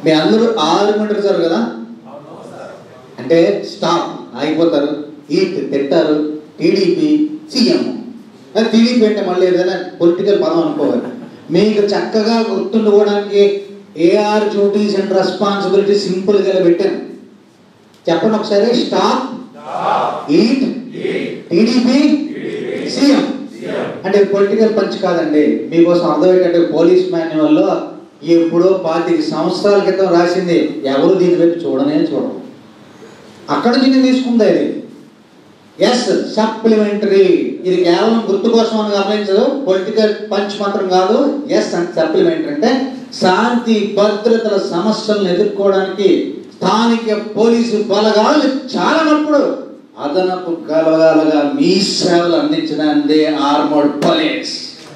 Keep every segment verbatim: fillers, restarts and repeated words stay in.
మీ అందరూ ఆర్మంటారు కదా, అంటే స్టాప్ ఆగిపోతారు, ఈట్ తింటారు, టీడీపీ సీఎం. టీడీపీ అంటే మళ్ళీ ఏదైనా పొలిటికల్ పదం అనుకోవాలి. మీకు చక్కగా గుర్తుండుకోవడానికి ఏఆర్ డ్యూటీస్ అండ్ రెస్పాన్సిబిలిటీ సింపుల్గా పెట్టాను. చెప్పండి ఒకసారి. Stop, eat, TDP, CM. అంటే పొలిటికల్ పంచ్ కాదండి, మీకోసం అర్థమయ్యేటట్టు పోలీస్ మాన్యువల్లో ఎప్పుడో పాతిక సంవత్సరాల క్రితం రాసింది. ఎవరు దీని వైపు చూడనే చూడరు. అక్కడ నుంచి నేను తీసుకుందా ఇది. Yes, supplementary. ఇది కేవలం గుర్తు కోసం అని గమనించదు, పొలిటికల్ పంచ్ మాత్రం కాదు. ఎస్ అండ్ సప్లిమెంటరీ అంటే శాంతి భద్రతల సమస్యలను ఎదుర్కోవడానికి స్థానిక పోలీసు బలగాలు చాలనప్పుడు అదనపు గలగాలుగా మీ సేవలు అందించడానికి ఆర్మర్డ్ పోలీస్.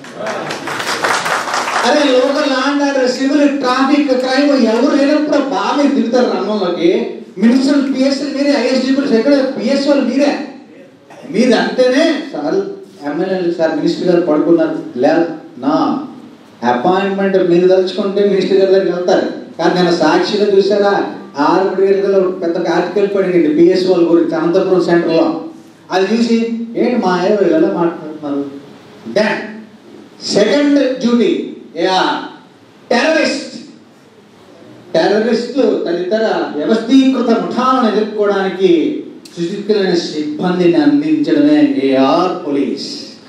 అదే local land order, civil, traffic, crime ఎవరు లేనప్పుడు బాగా దిగుతారు రంగంలోకి. మినిస్టర్ పిఎస్సీ మీరే, ఐఎస్టీడీ ఎక్కడ పిఎస్ వాళ్ళు మీరే. మీరు అంటేనే సార్ ఎమ్మెల్యేలు సార్ మినిస్టర్ గారు పడుకున్నారు లేదు, నా అపాయింట్మెంట్ మీరు తలుచుకుంటే మినిస్టర్ గారి దగ్గరికి వెళ్తారు. కానీ నేను సాక్షిగా చూసారా, ఆరు గంటల పెద్ద ఆర్టికల్ పడింది పిఎస్ వాళ్ళ గురించి అనంతపురం సెంటర్లో. అది చూసి ఏంటి మా ఎవరు ఎలా మాట్లాడుతున్నారు. Then second duty terrorist. టెర్రరిస్టులు తదితర వ్యవస్థీకృత ముఠాలను ఎదుర్కోవడానికి సుశిక్షితులైన సిబ్బందిని అందించడమే ఏఆర్ పోలీస్.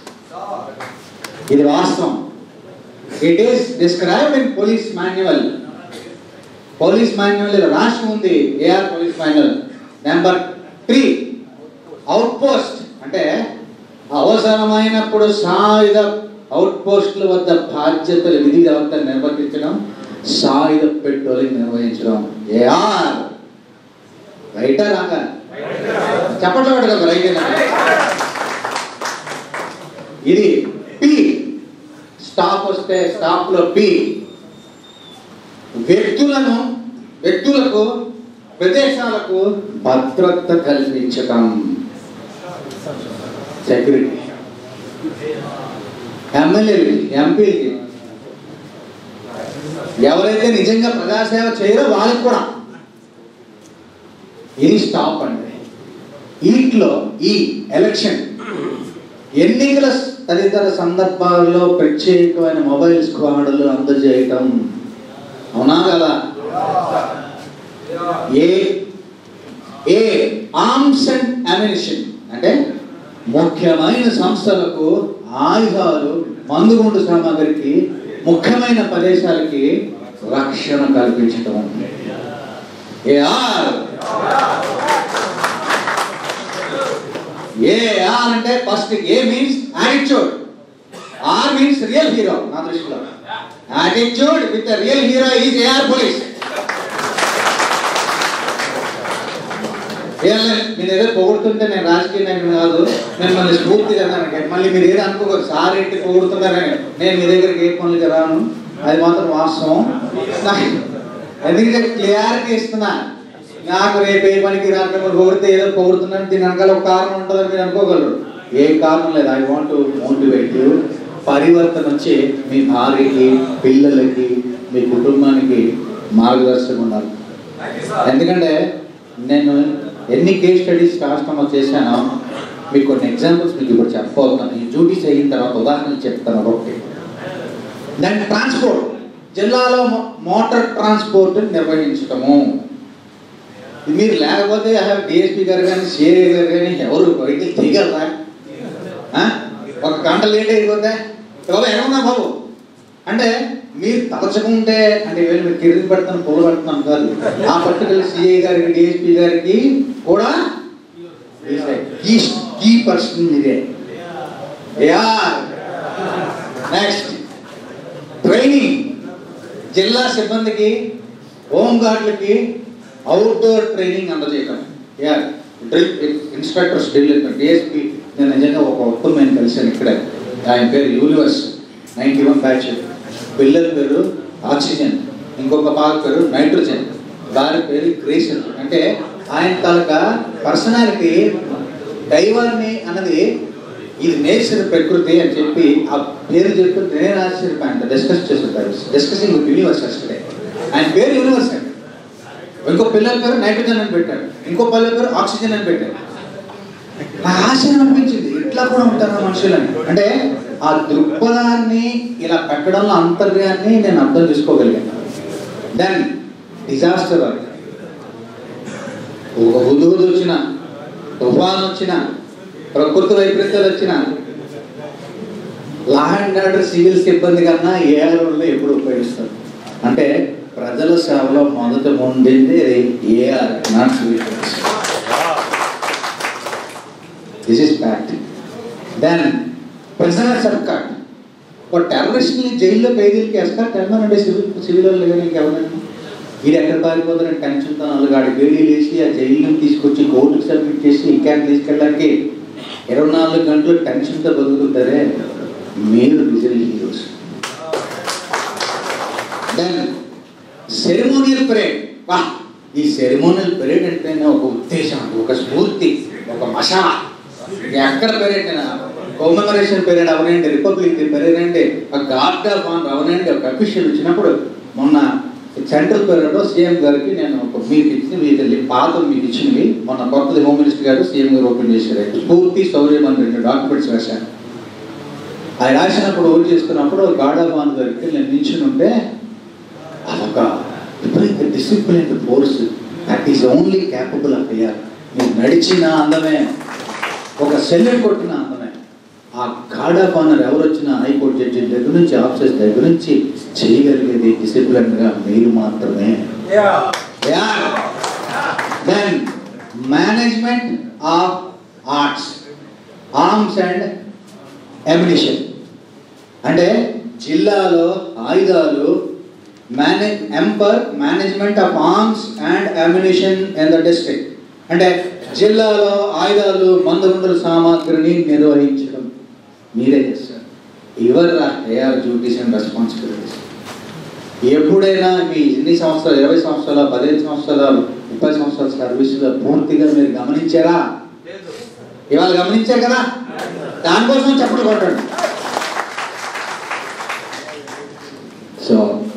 ఇది వాస్తవం. It is described in police manual. Police manual రాసి ఉంది, AR police manual. Number three, out post. అంటే అవసరమైనప్పుడు సాయుధ అవుట్ పోస్టుల వద్ద బాధ్యతలు విధి వ్యవస్థను నిర్వర్తించడం, సాయుధ పెట్రోలింగ్ నిర్వహించడం. ఏఆర్ రైటా రాక చెప్పట్లో కదా రైట్. ఇది పి. స్టాప్ వస్తే స్టాప్ లో పి. వ్యక్తులను వ్యక్తులకు ప్రదేశాలకు భద్రత కల్పించడం, సెక్యూరిటీ. ఎమ్మెల్యేలు, ఎంపీలకి ఎవరైతే నిజంగా ప్రజాసేవ చేయరో వాళ్ళకి కూడా ఇది స్టాప్ అంటే. ఈట్లో ఈ ఎలక్షన్, ఎన్నికల తదితర సందర్భాల్లో ప్రత్యేకమైన మొబైల్ స్క్వాడ్లు అందజేయటం. అవునా కదా. A A arms and ammunition అంటే ముఖ్యమైన సంస్థలకు ఆయుధాలు, మందుగుండు సామాగ్రికి, ముఖ్యమైన ప్రదేశాలకి రక్షణ కల్పించడం. ఏఆర్ ఏఆర్ అంటే first A means attitude, R means real hero. నా దృష్టిలో attitude with real hero is AR police. మీరు ఏదో పొగుడుతుంటే నేను రాజకీయ నాయకుడు కాదు, నేను మళ్ళీ స్ఫూర్తిగా మళ్ళీ మీరు ఏదో అనుకోకూడదు. సార్ ఏంటి పొగుడుతున్నారని నేను మీ దగ్గరికి ఏ పనులకి రాను, అది మాత్రం వాస్తవం. ఎందుకంటే క్లియారిటీ ఇస్తున్నా. నాకు రేపు ఏ పనికి రాక పొగిడితే ఏదో పొగుడుతున్నాను, దీని వెనకాల ఒక కారణం ఉంటుందని మీరు అనుకోగలరు. ఏ కారణం లేదు. I want to motivate you. పరివర్తన వచ్చి మీ భార్యకి, పిల్లలకి, మీ కుటుంబానికి మార్గదర్శకం ఉండాలి. ఎందుకంటే నేను ఎన్ని కేస్ స్టడీస్ రాష్ట్రంలో చేశానో మీకు కొన్ని ఎగ్జాంపుల్స్ మీకు ఇప్పుడు చెప్పబోతున్నాను. ఈ డ్యూటీస్ అయిన తర్వాత ఉదాహరణలు చెప్తాను ఒకటి. దాని ట్రాన్స్పోర్ట్, జిల్లాలో మోటార్ ట్రాన్స్పోర్ట్ నిర్వహించటము. మీరు లేకపోతే డిఎస్పీ గారు కానీ, సిఐ గారు కానీ ఎవరు వెహికల్ తీయగలరా? ఒక గంట లేట్ అయిపోతే బాబు ఏమన్నా బాబు అంటే మీరు తలచుకుంటే అంటే వీళ్ళు మీరు కింద పెడతాను, పొగలు పెడుతున్నాను కాదు. ఆ పర్టికులర్ సిఐ గారికి, డిఎస్పీ గారికి కూడా కీ పర్సన్ మీరే. Next training. జిల్లా సిబ్బందికి, హోమ్ గార్డులకి అవుట్డోర్ ట్రైనింగ్ అందజేయటం. Drill inspectors drill. డిఎస్పీ నేను నిజంగా ఒక ఉత్తమమైన కలిసాను ఇక్కడే. ఆయన పేరు యూనివర్స్, నైన్టీ వన్ బ్యాచ్. పిల్లల పేరు ఆక్సిజన్, ఇంకొక పాల పేరు నైట్రోజన్, దాని పేరు గ్రేషన్. అంటే ఆయన తాలూకా పర్సనాలిటీ దైవాన్ని అన్నది ఇది నేచర్ ప్రకృతి అని చెప్పి ఆ పేరు చెప్పి నేను ఆశ్చర్యపోయాను. డిస్కస్ చేస్తుంటారు, డిస్కసింగ్ విత్ యూనివర్స్ అసలే. ఆయన పేరు యూనివర్స్ అండి. ఇంకో పిల్లల పేరు నైట్రోజన్ అని పెట్టాడు, ఇంకో పిల్లల పేరు ఆక్సిజన్ అని పెట్టాడు. నాకు ఆశ్చర్యం అనిపించింది, ఇట్లా కూడా ఉంటారు మనుషులని. అంటే ఆ దృక్పథాన్ని ఇలా పెట్టడంలో అంతర్యాన్ని నేను అర్థం చేసుకోగలిగాను. దెన్ డిజాస్టర్, ఒక హుదూహుదు వచ్చిన, తుఫాన్ వచ్చిన, ప్రకృతి వైపరీత్యాలు వచ్చిన, లా అండ్ ఆర్డర్ సివిల్ సిబ్బంది కన్నా ఏఆర్ఓలో ఎప్పుడు ఉపయోగిస్తారు. అంటే ప్రజల సేవలో మొదట ముందేది AR, not civil service. This is fact. Then prisoner సర్కార్, ఒక టెర్రరిస్ట్ని జైల్లో ఖైదీలకి వేస్తారు, టెర్మనంటే సివిల్ సివిల్ వాళ్ళు కానీ ఇంకెవరైనా వీడు ఎక్కడ పారిపోతారని టెన్షన్తో నాలుగు ఆడి వేడీలు వేసి ఆ జైలుని తీసుకొచ్చి కోర్టుకు సబ్మిట్ చేసి ఇంకా తీసుకెళ్ళడానికి ఇరవై నాలుగు గంటలు టెన్షన్తో బతుకుతుంటారే, మీరు digital heroes. Then ceremonial parade. వా, ఈ సెరిమోనియల్ పరేడ్ అంటేనే ఒక ఉద్దేశం, ఒక స్ఫూర్తి, ఒక మషా. ఎక్కడ పరేడ్ అయినా కొమెమరేషన్ పరేడ్ అవనండి, రిపబ్లిక్ డే పరేడ్ అంటే, ఆ గార్డ్ ఆఫ్ ఆనర్ అవనండి, ఒక అఫీషియల్ వచ్చినప్పుడు. మొన్న సెంట్రల్ పరేడ్లో సీఎం గారికి నేను ఒక మీకు ఇచ్చిన వీటి పాత మీకు ఇచ్చినవి మొన్న కొత్తది హోమ్ మినిస్టర్ గారు సీఎం గారు ఓపెన్ చేశారు. స్ఫూర్తి శౌర్యం అని రెండు డాక్యుమెంట్స్ రాశాను. అది రాసినప్పుడు ఓట్ చేసుకున్నప్పుడు గార్డ్ ఆఫ్ ఆనర్ గారికి నేను నిల్చుని ఉంటే అదొక విపరీత discipline force, that is only capable of year. మీరు నడిచిన అందమే, ఒక సెల్యూట్ కొట్టిన అందమే. ఆ గార్డ్ ఆఫ్ ఆనర్ ఎవరు వచ్చినా హైకోర్టు జడ్జి దగ్గర నుంచి ఆఫీసర్స్ దగ్గర నుంచి చేయగలిగేది డిసిప్లిన్గా మీరు మాత్రమే. Then management of arts, arms and ammunition. అంటే జిల్లాలో ఆయుధాలు, మేనేజ్ ఎంపర్ management of arms and ammunition in the district. అంటే జిల్లాలో ఆయుధాలు, మందుగుండుల సామాగ్రిని నిర్వహించడం మీరే చేస్తారు. Your AR duties and responsibilities. ఎప్పుడైనా మీ ఎన్ని సంవత్సరాలు, ఇరవై సంవత్సరాల, పదిహేను సంవత్సరాల, ముప్పై సంవత్సరాల సర్వీసులో పూర్తిగా మీరు గమనించారా? ఇవాళ గమనించారు కదా, దానికోసం చెప్పడం కొట్టండి. సో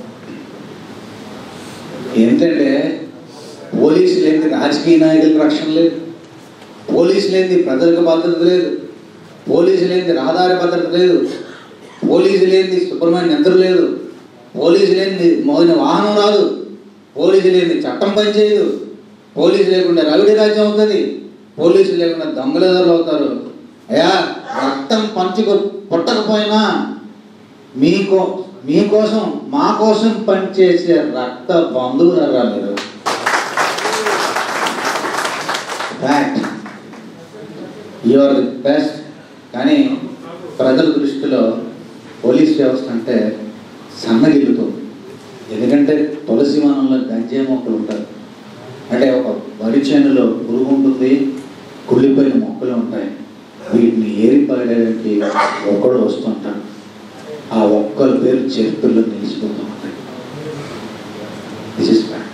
ఏంటంటే పోలీసు లేని రాజకీయ నాయకులకు రక్షణ లేదు, పోలీసు లేని ప్రజలకు భద్రత లేదు, పోలీసు లేని రహదారి భద్రత లేదు, పోలీసు లేని శుభ్రమైన నిద్ర లేదు, పోలీసు లేని మోగిన వాహనం రాదు, పోలీసు లేని చట్టం పనిచేయదు, పోలీసు లేకుండా రౌడీ రాజ్యం అవుతుంది, పోలీసు లేకుండా దొంగలెదర్లు అవుతారు. అయ్యా, రక్తం పంచుకు పుట్టకపోయినా మీకో మీకోసం మా కోసం పనిచేసే రక్త బంధువులరా మీరు. Fact, you are the best. కానీ ప్రజల దృష్టిలో పోలీస్ వ్యవస్థ అంటే సన్నగిల్లుతుంది. ఎందుకంటే తులసి వనంలో గంజాయి మొక్కలు ఉంటారు, అంటే ఒక వరి చేనులో పురుగు ఉంటుంది, కుళ్ళిపోయిన మొక్కలు ఉంటాయి, వీటిని ఏరిపడడానికి ఒక్కడు వస్తుంటాడు, ఆ ఒక్కల పేరు చరిత్రలో నిలిచిపోతూ ఉంటాయి. This is fact.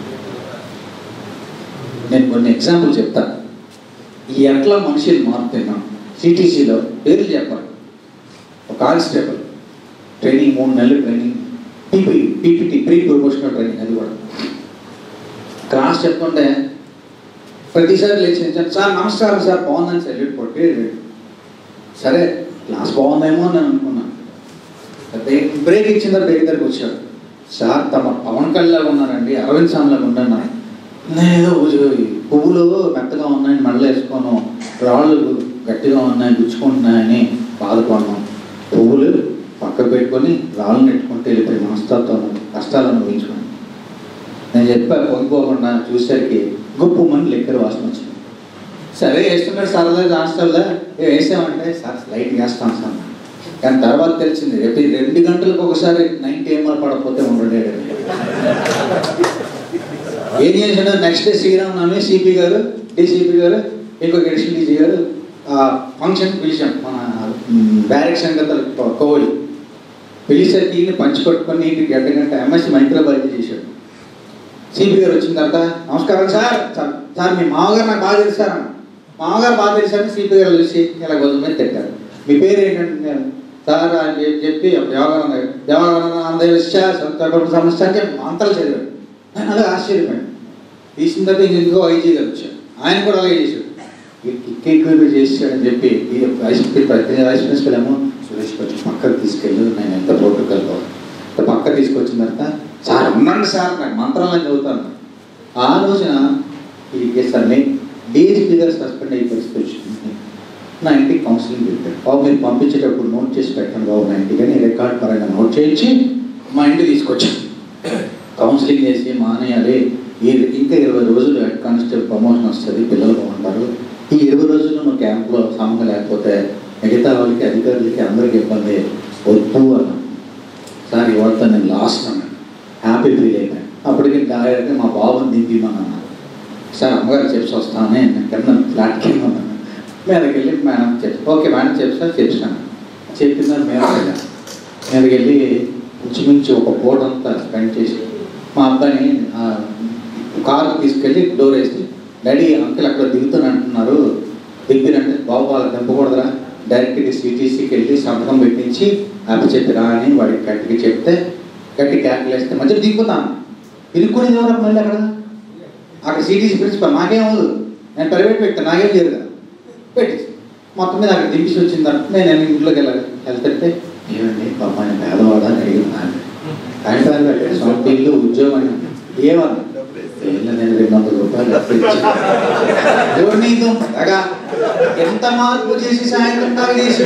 నేను కొన్ని ఎగ్జాంపుల్ చెప్తాను. ఈ ఎట్లా మనుషులు మారుతున్నాం. సిటీసీలో పేర్లు చెప్పాలి. ఒక కానిస్టేబుల్ ట్రైనింగ్, మూడు నెలలు training, PP PPT pre professional training, అది కూడా క్లాస్ చెప్తుంటే ప్రతిసారి లేచి సార్ నమస్కారం సార్ బాగుందని సెల్యూట్ కొట్టి, సరే క్లాస్ బాగుందేమో అని నేను అనుకున్నాను. బ్రేక్ ఇచ్చిన బ్రేక్ దగ్గరికి వచ్చాడు. సార్ తమ పవన్ కళ్యాణ్ ఉన్నారండి, అరవింద్ సామ్లాగా ఉన్నాను. నేను పువ్వులు మెత్తగా ఉన్నాయని మెడలు వేసుకోను, రాళ్ళు గట్టిగా ఉన్నాయి గుచ్చుకుంటున్నాయని బాధపడినాం. పువ్వులు పక్కకు పెట్టుకొని రాళ్ళు నెట్టుకుంటే వెళ్ళిపోయి మనస్తత్వం కష్టాలు అనుభవించుకోండి. నేను చెప్పా పొంగిపోకుండా, చూసేసరికి గొప్ప మంది లెక్కర వాసన వచ్చింది. సరే వేస్తున్నాడు సరదా హాస్టల్లో వేసామంటే సార్ లైట్ వేస్తాను సార్. కానీ తర్వాత తెలిసింది రేపు రెండు గంటలకు ఒకసారి నైన్టీ ఎంఎల్ పడకపోతే ఉండడే. ఏం చేశాడు, నెక్స్ట్ డే శ్రీరామనవమి సిపి గారు, డీసీపీ గారు, ఇంకొక అడిషనల్ డీజీ గారు ఫంక్షన్ పిలిచాం. మన బ్యారెక్స్ సంగతి కోవలి పిలిచేసరికి పంచి పట్టుకొని ఇంటికి గంట గంట ఎంఎస్సీ మైక్రోబయాలజీ చేశాడు. సిపి గారు వచ్చిన తర్వాత నమస్కారం సార్, సార్ మీ మామగారు నాకు బాగా తెలుసారు, మామగారు బాగా తెలుసారని సిపి గారు చూసి ఇలా గొంతు మీద తిట్టారు. మీ పేరు ఏంటంటే నేను సార్ అని చెప్పి దేవానంద దేవానంద సమస్య అంటే మంత్రాలు చదివాడు. నేను అలా ఆశ్చర్యపోయాను. తీసిన తర్వాత ఇంకో ఐజీ గారు వచ్చారు, ఆయన కూడా అలాగే చేశాడు. ఎక్కువ చేసాడని చెప్పి వైస్ వైస్ ప్రిన్సిపల్ ఏమో సురేష్ కొంచెం పక్కకు తీసుకెళ్ళు, నేను ఎంత ప్రోటోకాల్ పోవాలి పక్క తీసుకొచ్చిన తర్వాత సార్ ఉండండి సార్ నాకు మంత్రాలను చదువుతాను. ఆ రోజున ఈ కేసు అన్ని డీజీపీ గారు సస్పెండ్ అయ్యే పరిస్థితి వచ్చింది. నా ఇంటికి కౌన్సిలింగ్ పెట్టాడు. బాబు మీరు పంపించేటప్పుడు నోట్ చేసి పెట్టండి బాబు నా ఇంటికి అని రికార్డ్ పరంగా నోట్ చేయించి మా ఇంటికి తీసుకొచ్చాను. కౌన్సిలింగ్ చేసి మానేయాలి, ఈ ఇంకా ఇరవై రోజులు హెడ్ కానిస్టేబుల్ ప్రమోషన్ వస్తుంది, పిల్లలు బాగుంటారు, ఈ ఇరవై రోజులు నువ్వు క్యాంప్లో సమయం లేకపోతే మిగతా వాళ్ళకి అధికారులకి అందరికీ ఇబ్బంది వద్దు అన్నా. సార్ ఇవాళ నేను లాస్ట్ అన్నాను, హ్యాపీ ఫీల్ అయిపోయాను. అప్పటికి గాయకి మా బాబుని దింపిమన్నాను. సార్ అమ్మగారు చెప్పి వస్తానే కింద ఫ్లాట్కి వెళ్ళమన్నాను. మీదకి వెళ్ళి మేడం చెప్పి ఓకే మేడం చెప్పి సార్ చెప్పాను. చెప్పిందని మేము వెళ్ళాను. మీదకి వెళ్ళి ఇంచుమించు ఒక బోర్డు అంతా స్పెండ్ చేసి మా అబ్బాయిని కారు తీసుకెళ్ళి డోర్ వేసి డాడీ అంకుల్ అక్కడ దిగుతాను అంటున్నారు, దిగినంటే బాబు వాళ్ళకి దింపకూడదురా, డైరెక్ట్గా సిటీసీకి వెళ్ళి సంతకం పెట్టించి అప్పు చెప్పిరా అని వాడికి గట్టిగా చెప్తే గట్టి క్యాపిల్ వేస్తే మధ్యలో దిగిపోతాను. ఇరుక్కునేది ఎవరు మళ్ళీ అక్కడ అక్కడ సిటీసీ ప్రిన్సిపల్ నాకేమవుదు, నేను ప్రైవేట్ పెట్టాను నాకేం లేదు కదా పెట్టేసి మొత్తం మీద అక్కడ దింపేసి వచ్చిన తర్వాత నేను ఇంట్లోకి వెళ్ళాలి. వెళ్తుంటే ఏమండి పాప ఆయన పేదవాడా అని అడిగినాను. ఆయన పేద సొంత ఇల్లు ఉద్యోగం ఏమన్నా నేను రెండు వందల రూపాయలు అగా ఎంత మార్పు చేసి సాయంత్రం తాగు చేసి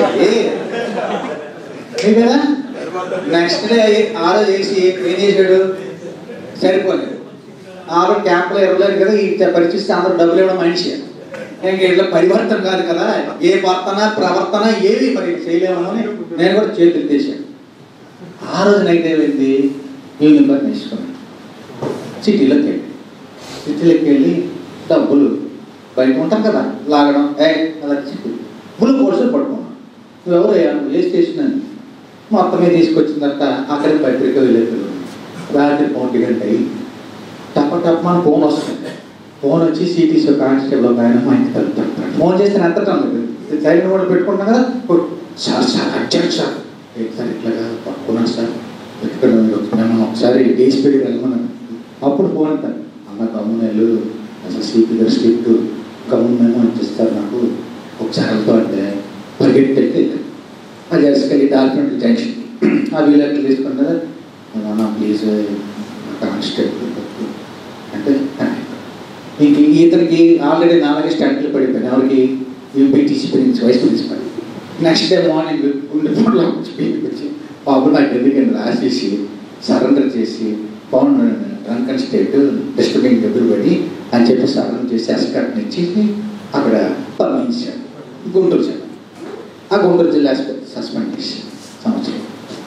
కదా. నెక్స్ట్ డే ఆ రోజు చేసి ఏం చేశాడు సరిపోలేదు. ఆవిడ క్యాంప్లో ఇవ్వలేదు కదా, ఈ పరిస్థితి అందరూ డబ్బులు ఇవ్వడం మనిషి ఇంకా ఇట్లా పరివర్తన కాదు కదా, ఏ వర్తన ప్రవర్తన ఏవి మరి చేయలేమని నేను కూడా చేతులు తీశాను. ఆ రోజు నైట్ ఏమైంది, ఈవినింగ్ పని తీసుకున్నాను. సిటీలోకి వెళ్ళి సిటీలోకి వెళ్ళి డబ్బులు బయట ఉంటాం కదా లాగడం ఏ అలా సిటీ బుల్ కోర్సులు పట్టుకున్నాను. నువ్వెవరు ఏ స్టేషన్ అని మొత్తం మీద తీసుకొచ్చిన తర్వాత అక్కడికి పత్రిక వెళ్ళేది. రాత్రి ఒంటి గంట అయ్యి టప్ప టప్పని ఫోన్ వస్తుంది. ఫోన్ వచ్చి సిటీసీ కానిస్టేబుల్ ఆయన మా ఇంటికి వెళ్తాడు. ఫోన్ చేస్తే ఎత్తటం లేదు, సైలెంట్ కూడా పెట్టుకుంటాం కదా. Sir sir urgent sir sir ఇట్లాగా పట్టుకున్నాను సార్ ఇక్కడ మేము ఒకసారి డీసీపీకి వెళ్ళమన్నాను. అప్పుడు ఫోన్ అంటాను అన్న గమ్మునెళ్ళు అసలు సీపీ గారు స్క్రిప్ట్ గమ్మున మేము ఇచ్చిస్తారు నాకు ఒకసారి వెళ్తా అంటే పరిగెట్టి వెళ్ళి ఆ జెస్కెళ్ళి డాక్యుమెంట్ టెన్షన్ ఆ వీళ్ళకి తీసుకుంటే అన్న ప్లీజ్ కానిస్టేబుల్ అంటే ఇంక ఇతనికి ఆల్రెడీ నాలుగే స్టాండ్లు పడిపోయింది. ఎవరికి UPTC principal vice principal. Next day morning గుండెపోట్లో వచ్చి బాబు నాకు ఎందుకంటే రాసేసి సరెండర్ చేసి పవన్ డ్రంకన్ స్టేట్ డస్ట్బిన్ ఎదురుపడి అని చెప్పి సరెండర్ చేసి ఎస్కట్ని ఇచ్చి అక్కడ పంపించాడు గుంటూరు జిల్లా. ఆ గుంటూరు జిల్లా సస్పెండ్ చేసి సంవత్సరం.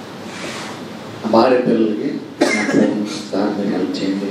ఆ భార్య పిల్లలకి సార్ మీరు హెల్ప్ చేయండి.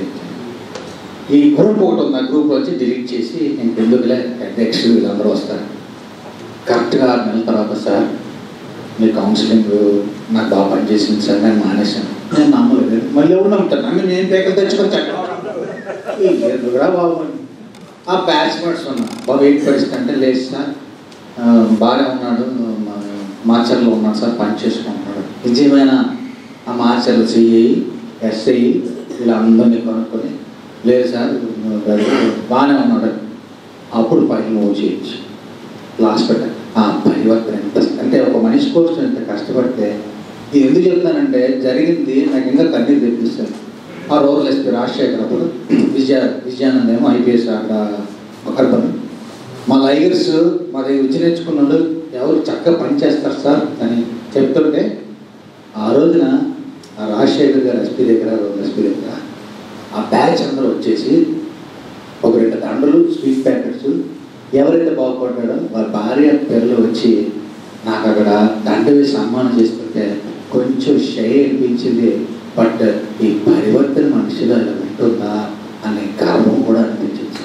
ఈ గ్రూప్ ఒకటి ఉంది, ఆ గ్రూప్ వచ్చి డిలీట్ చేసి నేను ఎందుకులే నెక్స్ట్ వీళ్ళందరూ వస్తారు. కరెక్ట్గా ఆరు నెలల తర్వాత సార్ మీ కౌన్సిలింగ్ నాకు బాగా పనిచేసింది సార్, నేను మానేశాను. నేను నమ్మలేదు, మళ్ళీ ఎవరు నమ్ముతాను నమ్మి నేను పేకలు తెచ్చుకొని చెప్పాను కూడా బాబు. ఆ బ్యాచ్మెంట్స్ ఉన్నా బాబు ఏంటి పరిస్థితి అంటే లేదు సార్ బాగానే ఉన్నాడు, మార్చర్లో ఉన్నాడు సార్ పని చేసుకుంటున్నాడు. నిజమైన ఆ మార్చర్లు సిఐ ఎస్ఐ వీళ్ళందరినీ కొనుక్కొని లేదు సార్ బాగానే ఉన్నాడు. అప్పుడు పని మూవ్ చేయొచ్చు. లాస్ట్ పెట్ట ఆ పరివర్తన ఎంత అంటే ఒక మనిషి కోసం ఎంత కష్టపడితే ఇది ఎందుకు చెప్తానంటే జరిగింది నాకు ఇంకా కన్నీరు తెప్పిస్తాను. ఆ రోజులు ఎస్పీ రాజశేఖర్ అప్పుడు విజయ విజయానంద్ ఏమో ఐపీఎస్ అక్కడ ఒకరిపని మా లైగర్స్ మా దగ్గర విద్య నేర్చుకున్నాడు ఎవరు చక్కగా పని చేస్తారు సార్ అని చెప్తుంటే ఆ రోజున ఆ రాజశేఖర్ గారు ఎస్పీ దగ్గర రోజు ఎస్పీ దగ్గర ఆ బ్యాచ్ అందరూ వచ్చేసి ఒక రెండు దండలు స్వీట్ ప్యాకెట్స్ ఎవరైతే బాగుపడ్డాడో వాళ్ళ భార్య పిల్లలు వచ్చి నాకు అక్కడ దండ వేసి సన్మానం చేస్తుంటే కొంచెం షై అనిపించింది. బట్ ఈ పరివర్తన మనిషిలో ఇలా ఉంటుందా అనే గర్వం కూడా అనిపించింది.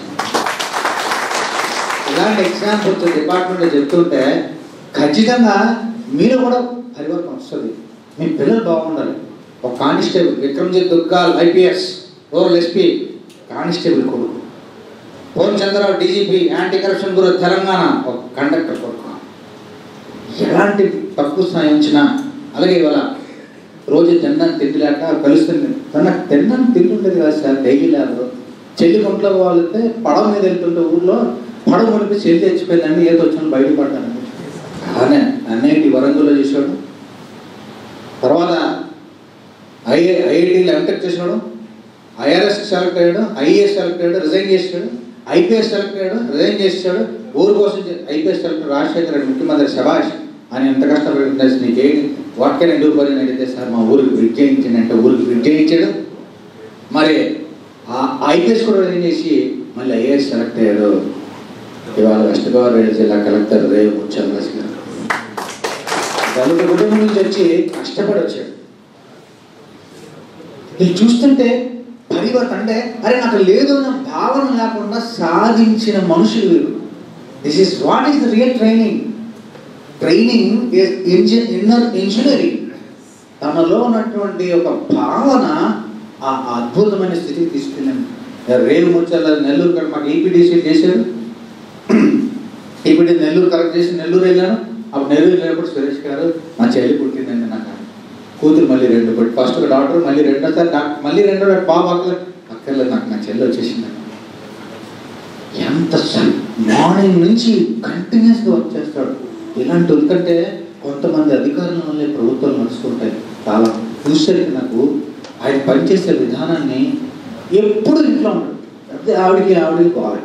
ఇలాంటి ఎగ్జాంపుల్స్ డిపార్ట్మెంట్లో చెప్తుంటే ఖచ్చితంగా మీరు కూడా పరివర్తన వస్తుంది. మీ పిల్లలు బాగుండాలి. ఒక constable Vikramjit Durgal IPS rural SP constable కొడుకు, Pawan Chandrarao DGP anti corruption bureau Telangana ఒక కండక్టర్ కొడుకు. ఎలాంటి తక్కువ స్థాయి ఉంచినా అలాగే ఇవాళ రోజు తిన్నాను తిండి లేక కలుస్తుంది నాకు తిన్నాను తిండి ఉండేది కాదు సార్. డైలీ లేబర్ చెల్లి గుంట్లోకి వాళ్ళైతే పడవ మీద వెళ్తుంటే ఊళ్ళో పడవ మునిపి చెల్లి తెచ్చిపోయిందండి ఏదో వచ్చాను బయటపడ్డాను. అలానే అన్నయ్య వరంగల్లో చేశాడు. తర్వాత ఐఏ ఐఐటీలో ఎంటెక్ చేశాడు. ఐఆర్ఎస్ సెలెక్ట్ అయ్యాడు, ఐఏఎస్ సెలెక్ట్ అయ్యాడు, రిజైన్ చేశాడు. ఐపీఎస్ సెలెక్ట్ అయ్యాడు, రిజైన్ చేశాడు. ఊరు కోసం ఐపీఎస్ సెలెక్ట్ రాజశేఖర రెడ్డి ముఖ్యమంత్రి శభాష్ అని ఎంత కష్టపడి నీకు ఏంటి what can I do for you అడిగితే సార్ మా ఊరికి బ్రిడ్జ్ చేయించండి అంటే ఊరికి బ్రిడ్జ్ చేయించాడు. మరి ఐపీఎస్ కూడా రిజైన్ చేసి మళ్ళీ ఐఏఎస్ సెలెక్ట్ అయ్యాడు. ఇవాళ వెస్ట్ గోదావరి జిల్లా కలెక్టర్ రేవు ముచ్చంద్రశ్ గారు దళిత కుటుంబం నుంచి వచ్చి కష్టపడి వచ్చాడు. ఇది చూస్తుంటే పరివర్తన అంటే అరే నాకు లేదు అన్న భావన లేకుండా సాధించిన మనుషులు వీరు. This is what is the real training. Training is engine inner engineering. తనలో ఉన్నటువంటి ఒక భావన ఆ అద్భుతమైన స్థితికి తీసుకెళ్ళాను. రేవు ముచ్చల నెల్లూరు కరెక్ట్ మాకు ఈపీడీసీ చేశారు. ఈపీడీ నెల్లూరు కరెక్ట్ చేసి నెల్లూరు వెళ్ళాను. అప్పుడు నెల్లూరు వెళ్ళినప్పుడు సురేష్ గారు మా చెల్లి పుట్టిందండి నాకు కూతురు మళ్ళీ రెండు పుట్టి ఫస్ట్ ఒక డాక్టర్ మళ్ళీ రెండోసారి డాక్టర్ మళ్ళీ రెండో బాబు అక్కర్లేదు అక్కర్లేదు నాకు నా చెల్లి వచ్చేసింది. ఎంత మార్నింగ్ నుంచి కంటిన్యూస్గా వర్క్ చేస్తాడు. ఇలాంటి ఎందుకంటే కొంతమంది అధికారుల వల్లే ప్రభుత్వాలు నడుస్తుంటాయి. చాలా చూసరికి నాకు ఆయన పనిచేసే విధానాన్ని ఎప్పుడు ఇంట్లో ఉండదు. అదే ఆవిడికి ఆవిడకి కావాలి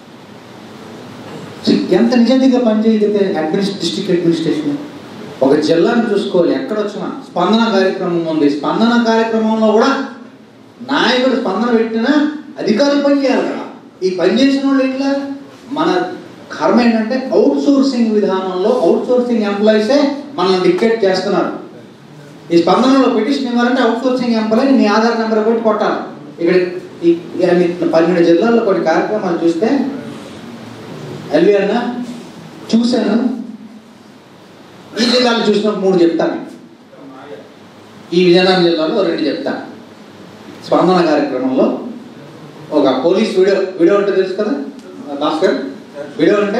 ఎంత నిజంగా పనిచేయగలిగితే అడ్మినిస్ డిస్ట్రిక్ట్ అడ్మినిస్ట్రేషన్ ఒక జిల్లాను చూసుకోవాలి. ఎక్కడ వచ్చినా స్పందన కార్యక్రమం ఉంది. స్పందన కార్యక్రమంలో కూడా నాయకుడు స్పందన పెట్టినా అధికారులు పని చేయాలి కదా. ఈ పని చేసిన వాళ్ళు ఎట్లా మన కర్మ ఏంటంటే అవుట్ సోర్సింగ్ విధానంలో అవుట్ సోర్సింగ్ ఎంప్లాయీసే మనల్ని డిక్టేట్ చేస్తున్నారు. ఈ స్పందనలో పిటిషన్ ఇవ్వాలంటే అవుట్ సోర్సింగ్ ఎంప్లాయీ మీ ఆధార్ నెంబర్ పెట్టి కొట్టాలి. ఇక్కడ ఈ పన్నెండు జిల్లాల్లో కొన్ని కార్యక్రమాలు చూస్తే ఎల్వి అన్న చూశాను. ఈ జిల్లాలో చూసినప్పుడు మూడు చెప్తాను, ఈ విజయనగరం జిల్లాలో రెండు చెప్తాను. స్పందన కార్యక్రమంలో ఒక పోలీస్ వీడియో వీడియో అంటే తెలుసు కదా భాస్కర్. వీడియో అంటే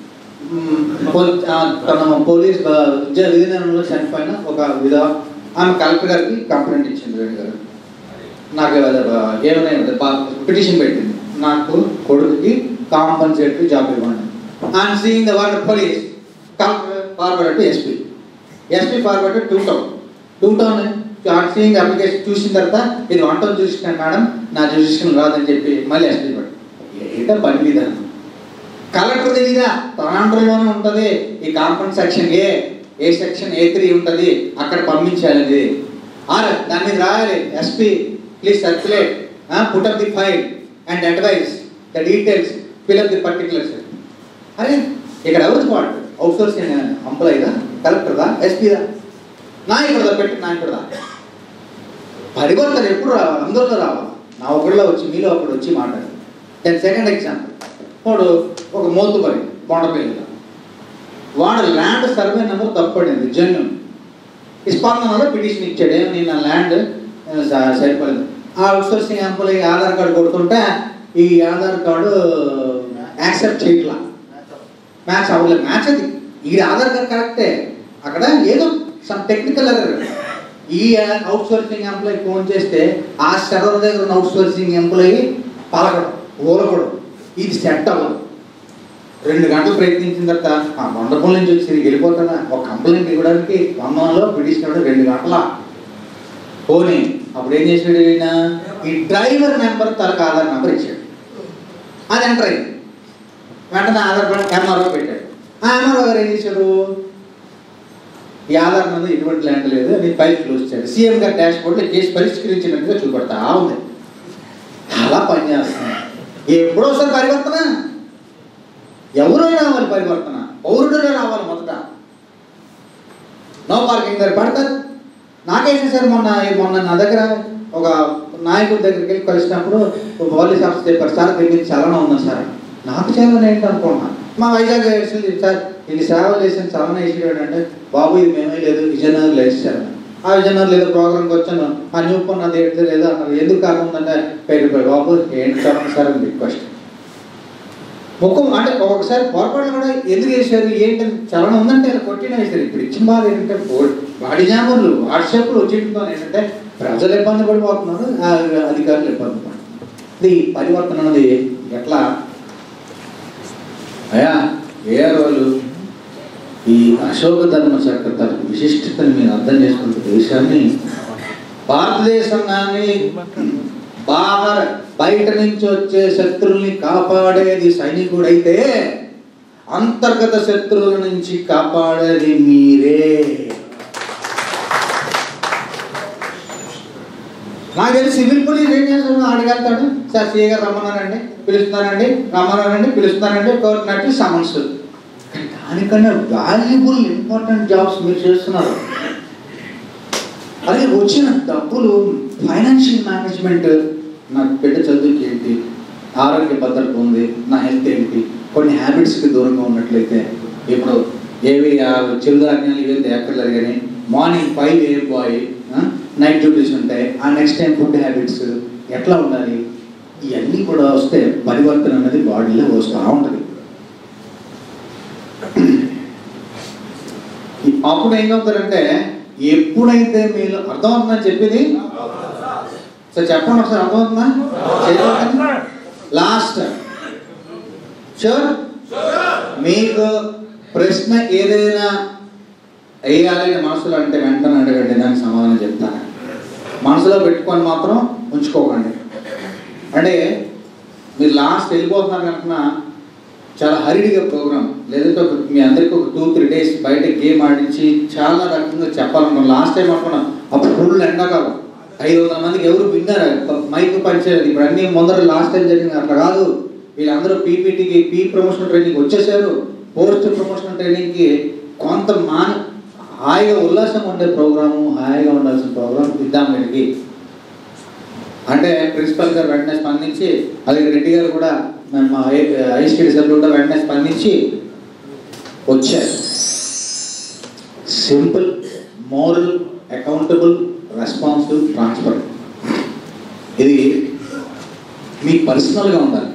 తన పోలీస్ విద్యా విధినంలో చనిపోయిన ఒక విధ ఆమె కలెక్టర్ గారికి కంప్లైంట్ ఇచ్చింది. వేణు గారు నాకు ఏమైనా పిటిషన్ పెట్టింది, నాకు కొడుకుకి కాంపన్సేటరీ జాబ్ ఇవ్వండి. I'm seeing the word police forward to SP, SP forward to two town two town seeing application చూసిన తర్వాత ఇది వన్ టౌన్ చూసినాను మేడం నా జ్యూరిడిక్షన్ రాదని చెప్పి మళ్ళీ ఎస్పీ పడి ఏంటో పని విధానం. కలెక్టర్ తెలీదా తనాంధ్రలోనే ఉంటుంది ఈ compound section A A section A three ఉంటుంది అక్కడ పంపించాలి. ఆర్ దాని మీద రాయాలి SP please circulate put up the file and advise the details fill up the particulars. అరే ఇక్కడ ఎవరికి వాడు అవుట్ సోర్సింగ్ ఎంప్లాయీదా కలెక్టర్దా ఎస్పీదా నాయకుడుదా పెట్టి నాయకుడుదా. పరివర్తన ఎప్పుడు రావాలి అందరిలో రావాలి. నా ఒకళ్ళలో వచ్చి మీలో ఒకడు వచ్చి మాట్లాడాలి. దాని సెకండ్ ఎగ్జాంపుల్ వాడు ఒక మోతుబరి బొండపల్లిలో వాడు ల్యాండ్ సర్వే నెంబర్ తప్పడింది జన్యున్. ఈ స్పందనలో పిటిషన్ ఇచ్చాడు ఏమి నా ల్యాండ్ సరిపడలేదు. ఆ outsourcing employee Aadhaar card కొడుతుంటే ఈ ఆధార్ కార్డు యాక్సెప్ట్ చేయట్లా మ్యాచ్ అవ్వలేదు. మ్యాచ్ అది ఈ ఆధార్ కార్డు కరెక్టే అక్కడ ఏదో సమ్ టెక్నికల్ ఎర్రర్. ఈ అవుట్ సోర్సింగ్ ఎంప్లాయీ ఫోన్ చేస్తే ఆ సర్వర్ దగ్గర ఉన్న అవుట్ సోర్సింగ్ ఎంప్లాయీ పలకడం ఊరకూడదు ఇది సెట్ అవ్వదు. రెండు గంటలు ప్రయత్నించిన తర్వాత ఆ వండపూల నుంచి వచ్చి వెళ్ళిపోతాడా ఒక కంప్లైంట్ ఇవ్వడానికి వందలో పిటిషన్ రెండు గంటల పోనీ. అప్పుడు ఏం చేసాడు ఈయన ఈ డ్రైవర్ నెంబర్ తనకు ఆధార్ నెంబర్ ఇచ్చాడు. అది ఎంటర్ అయింది వెంటనే ఆధార్ కార్డు ఎంఆర్ఓ పెట్టాడు. ఆ ఎంఆర్ఓ గారు ఏం చేశాడు ఈ ఆధార్ మీద ఎటువంటి ల్యాండ్ లేదు అని ఫైల్ క్లోజ్ చేశాడు. సీఎం గారు డాష్ బోర్డులో కేసు పరిష్కరించినట్టుగా చూపెడతా ఉంది. అలా పనిచేస్తున్నాయి. ఎప్పుడోసారి పరివర్తన ఎవరో రావాలి పరివర్తన పౌరుడులో రావాలి. మొదట నో పార్కింగ్ దగ్గర పడతారు. నాకేసే సార్ మొన్న మొన్న నా దగ్గర ఒక నాయకుడి దగ్గరికి వెళ్ళి కలిసినప్పుడు పోలీస్ ఆఫీసర్ చెప్పారు సార్ దగ్గర చలన ఉందా సార్. నాకు చలన ఏంటి అనుకున్నా. మా వైజాగ్ వేసింది సార్ ఇది సేవలు చేసిన చలన వేసాడు అంటే బాబు ఇది మేమే లేదు విజయనగర్లో వేసారు. ఆ విజయనగర్లో ఏదో ప్రోగ్రామ్కి వచ్చాను ఆ న్యూపన్ అది ఏంటి లేదు అన్నారు. ఎందుకు కాకుందంటే పెరిగిపోయి బాబు ఏంటి చలన సార్ అని రిక్వెస్ట్ ముఖం అంటే ఒక్కొక్కసారి పొరపాటు కూడా ఎందుకు వేసారు ఏంటి చలన ఉందంటే కొట్టిన వేసారు. ఇప్పుడు ఇచ్చిన బాధ ఏంటంటే వాడి జామర్లు వాట్సాప్లు వచ్చేటతో ఏంటంటే ప్రజలు ఇబ్బంది పడిపోతున్నారు అధికారులు ఇబ్బంది పడుతున్నారు. ఇది పరివర్తన అన్నది ఎట్లా అయా ఏ రోజు ఈ అశోక ధర్మ చక్ర విశిష్టతని మీరు అర్థం చేసుకుంటే దేశాన్ని భారతదేశం కానీ బాగా బయట నుంచి వచ్చే శత్రువుల్ని కాపాడేది సైనికుడైతే అంతర్గత శత్రువుల నుంచి కాపాడేది మీరే. నాకు తెలిసి సివిల్ పోలీస్ ఏం చేస్తాడు, అడగలుగుతాడు సార్ సీఏ గారు రమ్మన్నారండి పిలుస్తున్నారండి రమ్మన్నారండి పిలుస్తున్నారండి కోరినట్టు సమన్స్. దానికన్నా వాల్యుబుల్ ఇంపార్టెంట్ జాబ్స్ మీరు చేస్తున్నారు. అదే వచ్చిన డబ్బులు ఫైనాన్షియల్ మేనేజ్మెంట్, నాకు బిడ్డ చదువుకి ఏంటి, ఆరోగ్య భద్రత ఉంది, నా హెల్త్ ఏంటి, కొన్ని హ్యాబిట్స్కి దూరంగా ఉన్నట్లయితే ఇప్పుడు ఏవి చిరుధాన్యాలు ఇవి ఎక్కర్లేదు కానీ morning five A boy night duties ఉంటాయి, ఆ నెక్స్ట్ టైం ఫుడ్ హ్యాబిట్స్ ఎట్లా ఉండాలి, ఇవన్నీ కూడా వస్తే పరివర్తన అనేది బాడీలో వస్తూ ఉంటుంది. అప్పుడు ఏం చెప్తారంటే ఎప్పుడైతే మీరు అర్థమవుతుందని చెప్పేది సార్ చెప్పండి ఒకసారి అర్థమవుతుందా? లాస్ట్ షూర్ మీకు ప్రశ్న ఏదైనా వేయాలని మనసులో అంటే వెంటనే అడగండి, దానికి సమాధానం చెప్తాను. మనసులో పెట్టుకొని మాత్రం ఉంచుకోకండి. అంటే మీరు లాస్ట్ వెళ్ళిపోతున్నారు కనుక చాలా హరిడిగా ప్రోగ్రామ్, లేదంటే ఒక మీ అందరికీ ఒక టూ త్రీ డేస్ బయట గేమ్ ఆడించి చాలా రకంగా చెప్పాలనుకున్నాం. లాస్ట్ టైం అనుకున్నాం అప్పుడు ఫుల్ ఎండాకాలం ఐదు వందల మందికి ఎవరు విన్నారు, మైక్ పనిచేయలేదు. ఇప్పుడు అన్ని ముందర లాస్ట్ టైం జరిగింది అట్లా కాదు. వీళ్ళందరూ పీపీటీకి పీ ప్రమోషనల్ ట్రైనింగ్ వచ్చేసారు. పోస్ట్ ప్రమోషనల్ ట్రైనింగ్కి కొంత మాన హాయిగా ఉల్లాసంగా ఉండే ప్రోగ్రాము, హాయిగా ఉండాల్సిన ప్రోగ్రామ్ ఇద్దాం వీళ్ళకి అంటే ప్రిన్సిపల్ గారు వెంటనే స్పందించి, అలాగే రెడ్డి గారు కూడా మా ఐఎస్టీడీ సభ్యులు కూడా వెంటనే స్పందించి వచ్చారు. Simple, moral, accountable, responsible, transparent. ఇది మీకు పర్సనల్గా ఉండాలి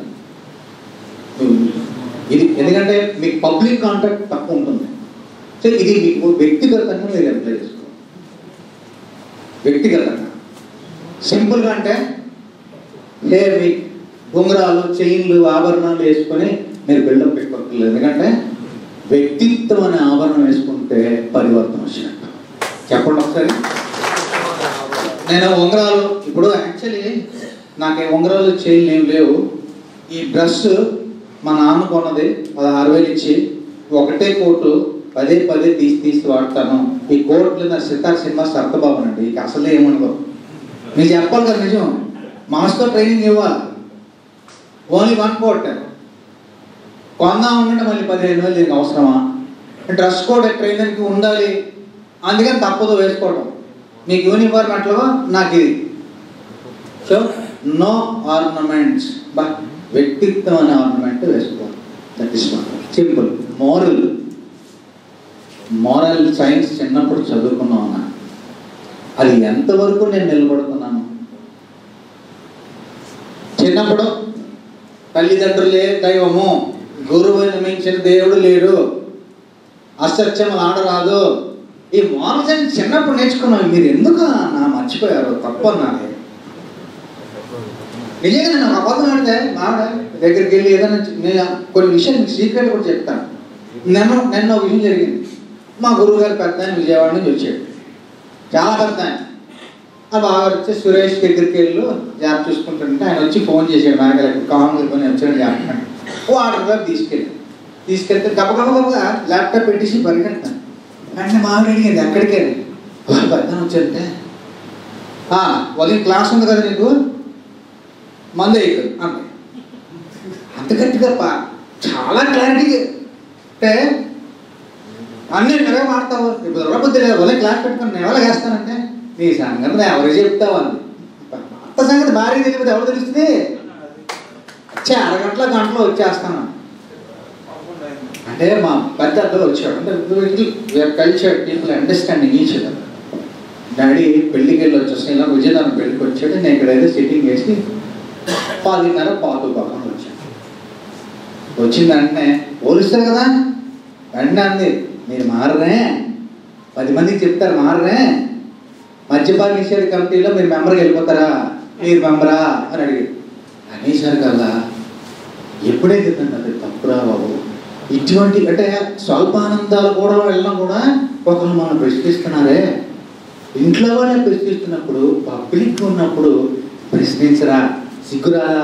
ఇది, ఎందుకంటే మీకు పబ్లిక్ కాంటాక్ట్ తక్కువ ఉంటుంది. సో ఇది మీకు వ్యక్తిగతంగా మీరు అప్లై చేసుకోవాలి. వ్యక్తిగతంగా సింపుల్గా అంటే హే మీ ఉంగరాలు, చైన్లు, ఆభరణాలు వేసుకొని మీరు బిల్డప్ పెట్టుకోలేదు. ఎందుకంటే వ్యక్తిత్వం అనే ఆభరణం వేసుకుంటే పరివర్తన వచ్చినట్టు. చెప్పండి ఒకసారి. నేను ఉంగరాలు ఇప్పుడు యాక్చువల్లీ నాకు ఉంగరాలు, చైన్లు ఏం లేవు. ఈ డ్రెస్ మా నాన్న కొన్నది పదహారు వేలు ఇచ్చి, ఒకటే కోటు పదే పదే తీసి తీసి వాడతాను. ఈ కోట్లు నా సితార్ సినిమా సర్తబాబు అండి, ఇక అసలు ఏముండదు. మీరు చెప్పాలి కదా నిజం, మాస్తో ట్రైనింగ్ ఇవ్వాలి. ఓన్లీ వన్ కోట్ కొందాం ఉంటే మళ్ళీ పదిహేను వేలు దీనికి అవసరమా? డ్రెస్ కోడ్ ట్రైనర్కి ఉండాలి, అందుకని తప్పదు వేసుకోవడం. మీకు యూనిఫార్మ్ అట్లా నాకు ఇది. సో నో ఆర్నమెంట్స్, బట్ వ్యక్తిత్వం అనే ఆర్నమెంట్ వేసుకోవాలి. That is simple. Moral, moral science చిన్నప్పుడు చదువుకున్నాను. అది ఎంతవరకు నేను నిలబడుతున్నాను? చిన్నప్పుడు తల్లిదండ్రులే దైవము, గురువుని మించిన దేవుడు లేడు, అసత్యములు ఆడరాదు, ఈ మోరల్ సైన్స్ చిన్నప్పుడు నేర్చుకున్నాను. మీరు ఎందుకు నా మర్చిపోయారు? తప్పన్నాను. నిజంగా నేను ఒక అబద్ధం ఆడితే మాడ దగ్గరికి వెళ్ళి ఏదైనా నేను కొన్ని విషయాలు మీకు సీక్రెట్ కూడా చెప్తాను. నిన్న నిన్న ఒక విషయం జరిగింది. మా గురువు గారు పెద్ద ఆయన విజయవాడ నుంచి వచ్చాడు, చాలా పెద్ద ఆయన. ఆ బాగా వచ్చి సురేష్ దగ్గరికి వెళ్ళి జాబ్ చూసుకుంటుంటే ఆయన వచ్చి ఫోన్ చేశాడు, నాకు కాంగ్రెస్ కొని వచ్చాడు జాబ్. ఓ ఆర్డర్ గారు తీసుకెళ్ళి తీసుకెళ్తే గబగబగా ల్యాప్టాప్ పెట్టేసి పరిగెడతాను. అంటే మామిడి అడిగింది ఎక్కడికి పెద్ద వచ్చారంటే ఉదయం క్లాస్ ఉంది కదా నీకు, మందు అయ్యారు అంటే అంత గట్టిగా చాలా క్లారిటీగా అంటే అన్నీ నువ్వే మాడతావు, ఇప్పుడు దొరకబుద్ధి లేదు, వాళ్ళే క్లాస్ పెట్టుకుని నేను ఎవరు వేస్తానంటే నీ సంగతి ఎవరు చెప్తావు అంది. అంత సంగతి భార్య తెలియదు, ఎవరు తెలుస్తుంది? వచ్చే అరగంటల గంటలో వచ్చేస్తాను అంటే మా పెద్ద అద్దరు వచ్చాడు. అంటే culture people understanding each other. Daddy పెళ్ళికి వెళ్ళి వచ్చేస్తాను, ఇలా విజయనగరం పెళ్ళికి వచ్చాడు, నేను ఇక్కడైతే సిట్టింగ్ వేసి పాదిన్నర పాటు పక్కన వచ్చాను. వచ్చిన వెంటనే పోలుస్తారు కదా, వెంటనే అంది మీరు మారరే, పది మందికి చెప్తారు మారరే, మద్యపాన నిషేధ కమిటీలో మీరు మెంబర్కి వెళ్ళిపోతారా, మీరు మెంబరా అని అడిగారు. అనేసరికల్లా ఎప్పుడైతే అది తప్పురా బాబు, ఇటువంటి అంటే స్వల్పానందాలు కూడా వెళ్ళడం కూడా ఒకరు మనం ప్రశ్నిస్తున్నారే, ఇంట్లో వాళ్ళే ప్రశ్నిస్తున్నప్పుడు పబ్లిక్ ఉన్నప్పుడు ప్రశ్నించరా, సిగ్గురారా?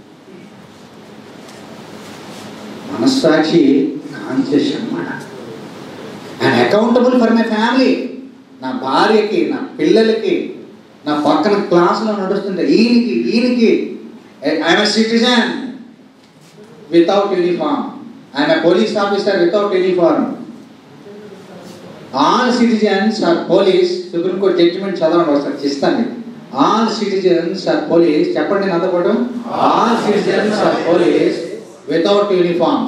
మనస్సాక్షి కాన్షియస్ అన్నమాట. I'm accountable for my family. నా భార్యకి, నా పిల్లలకి, నా పక్కన క్లాసులో నడుస్తుంటే ఈయనకి ఈయనకి I'm a citizen without uniform, I'm a police officer without uniform. All citizens are police. Supreme court judgment చదవండి ఒకసారి, ఇస్తాను. All citizens are police. చెప్పండి నాతో పాటు. All citizens are police without uniforms.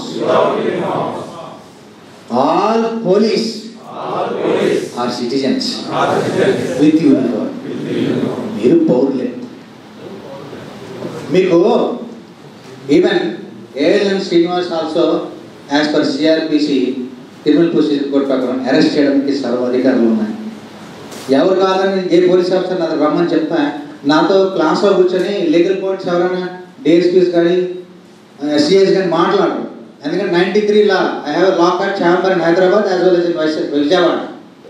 All police are citizens with uniform. మీరు పౌరులే. మీకు even ALN Srinivas also as per CrPC criminal procedure code ప్రకారం అరెస్ట్ చేయడానికి సర్వ అధికారులు ఉన్నాయి. ఎవరు కాదని ఏ పోలీస్ ఆఫీసర్ నాతో రమ్మని చెప్తా, నాతో క్లాస్లో కూర్చొని లీగల్ పాయింట్స్ ఎవరైనా డిఎస్పీస్ కానీ సిఎస్ కానీ మాట్లాడరు. ఎందుకంటే ninety three law I have law card chamber in Hyderabad as well as in Vijayawada.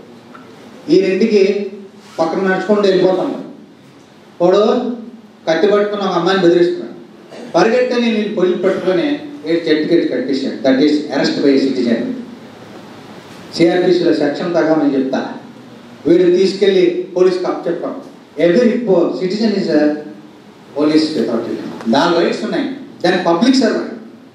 ఈ రెండుకి పక్కన నడుచుకుంటూ వెళ్ళిపోతాం. వాడు కత్తి పట్టుకుని ఒక అమ్మాయిని బెదిరిస్తున్నాడు, పరిగెట్టని నేను పొలి పట్టుకొని ఏ చెట్టుకెట్టి కట్టేసాడు. That is arrest by citizen. సిఆర్పిసిలో సెక్షన్ తగా నేను చెప్తా, వీడిని తీసుకెళ్ళి పోలీస్కి అప్ చెప్పాం. Every citizen is police without దాని రైట్స్ ఉన్నాయి. దాని పబ్లిక్ సర్వెంట్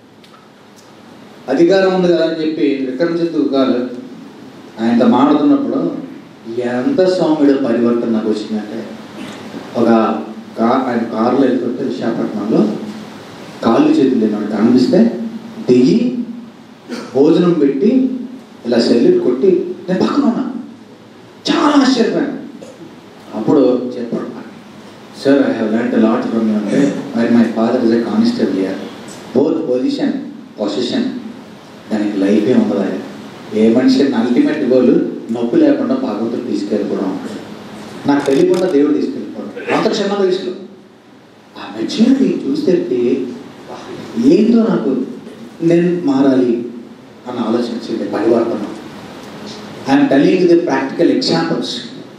అధికారం ఉంది కదా అని చెప్పి విక్రమజిత్తు గారు ఆయనతో మాట్లాడుతున్నప్పుడు ఎంత సౌమ్యుడు పరివర్తన నాకు వచ్చిందంటే, ఒక కా ఆయన కారులో వెళ్తుంటే విశాఖపట్నంలో కాళ్ళు చేతులు తిన్నాడు కనిపిస్తే దిగి భోజనం పెట్టి ఇలా సెల్యూట్ కొట్టి నేను పక్కన ఉన్నా. చాలా ఆశ్చర్యపోయాను. అప్పుడు చెప్పాడు, sir I have learned a lot from you అంటే, మరి my father is a constable here, both position position దానికి లైఫే ఉండదు. ఆయన ఏ మనిషి అల్టిమేట్ గోల్ నొప్పి లేకుండా భగవంతుడు తీసుకెళ్ళిపోవడం. నాకు తెలియకుండా దేవుడు తీసుకెళ్ళిపోవడం అంత చిన్న వయసులో. ఆ మెచ్యూరిటీ చూస్తే ఏంటో నాకు నేను మారాలి అన్న ఆలోచన వచ్చింది. పరివర్తన. I'm telling the practical examples.